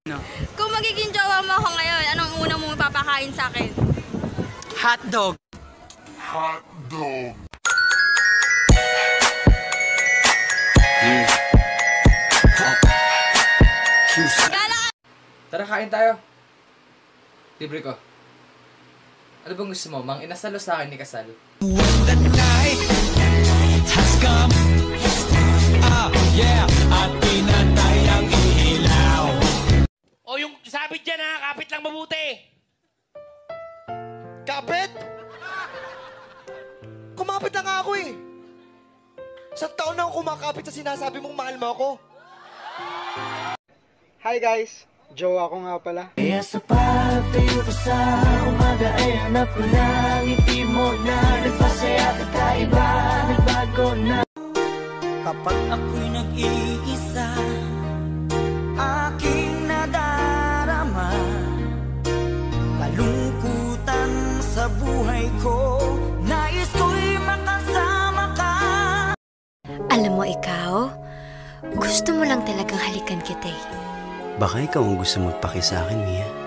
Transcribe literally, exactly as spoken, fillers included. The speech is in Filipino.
No. Kung magiging jowa mo ako ngayon, anong unang mong ipapakain sa akin? Hotdog. Hotdog. Gala! Tara, kain tayo. Libre ko. Ano bang gusto mo? Mang inasal o sa akin ni Kasal? When the night has come, ah, yeah, at pinatay ang ilaw. O yung sabit dyan ha, kapit lang mabuti. Kapit? Kumapit na nga ako eh. Sa taon na ako kumakapit sa sinasabi mong mahal mo ako. Hi guys, jowa ko nga pala. Kaya sa pagtayo ko sa umaga ay hanap ko na ngiti mo na nagpasaya at kaiba, nagbago na. Kapag ako'y nag-iisa, aking nadarama kalungkutan sa buhay ko, nais ko'y makasama ka. Alam mo ikaw, gusto mo lang talagang halikan kita eh. Baka ikaw ang gusto magpaki sa akin, Mia.